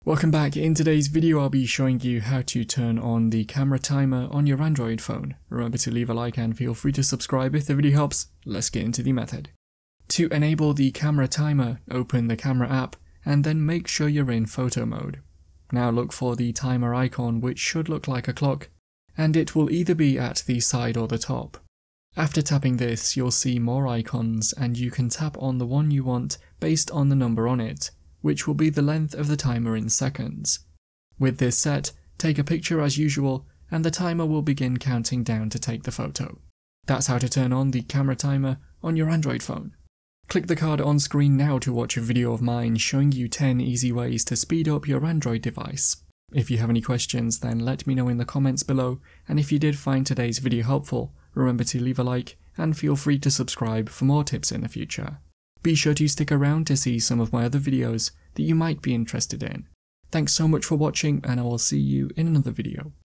Welcome back. In today's video I'll be showing you how to turn on the camera timer on your Android phone. Remember to leave a like and feel free to subscribe if the video helps. Let's get into the method. To enable the camera timer, open the camera app and then make sure you're in photo mode. Now look for the timer icon, which should look like a clock, and it will either be at the side or the top. After tapping this, you'll see more icons and you can tap on the one you want based on the number on it, which will be the length of the timer in seconds. With this set, take a picture as usual and the timer will begin counting down to take the photo. That's how to turn on the camera timer on your Android phone. Click the card on screen now to watch a video of mine showing you 10 easy ways to speed up your Android device. If you have any questions, then let me know in the comments below, and if you did find today's video helpful, remember to leave a like and feel free to subscribe for more tips in the future. Be sure to stick around to see some of my other videos that you might be interested in. Thanks so much for watching and I will see you in another video.